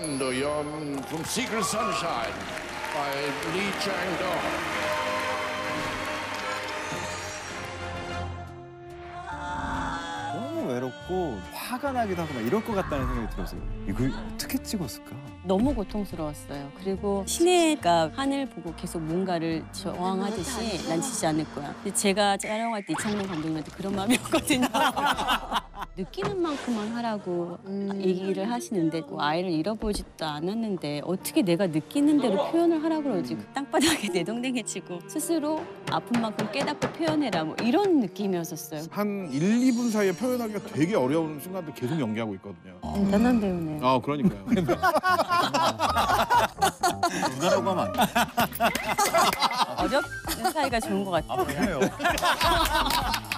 Yon from Secret Sunshine by Lee Chang-dong. 너무 외롭고 화가 나기도 하고 막 이럴 것 같다는 생각이 들었어요. 이걸 어떻게 찍었을까? 너무 고통스러웠어요. 그리고 신혜가 하늘 보고 계속 뭔가를 저항하듯이 난 지지 않을 거야. 근데 제가 촬영할 때 이창동 감독님한테 그런 마음이었거든요. 느끼는 만큼만 하라고 얘기를 하시는데 아이를 잃어보지도 않았는데 어떻게 내가 느끼는 대로 표현을 하라고 그러지. 그 땅바닥에 내동댕이치고 스스로 아픈 만큼 깨닫고 표현해라 뭐 이런 느낌이었었어요. 한 1, 2분 사이에 표현하기가 되게 어려운 순간도 계속 연기하고 있거든요. 대단한 배우네요. 아, 그러니까요. 누나라고 하면 안 돼. 어렵는 사이가 좋은 것 같아요. 그래요?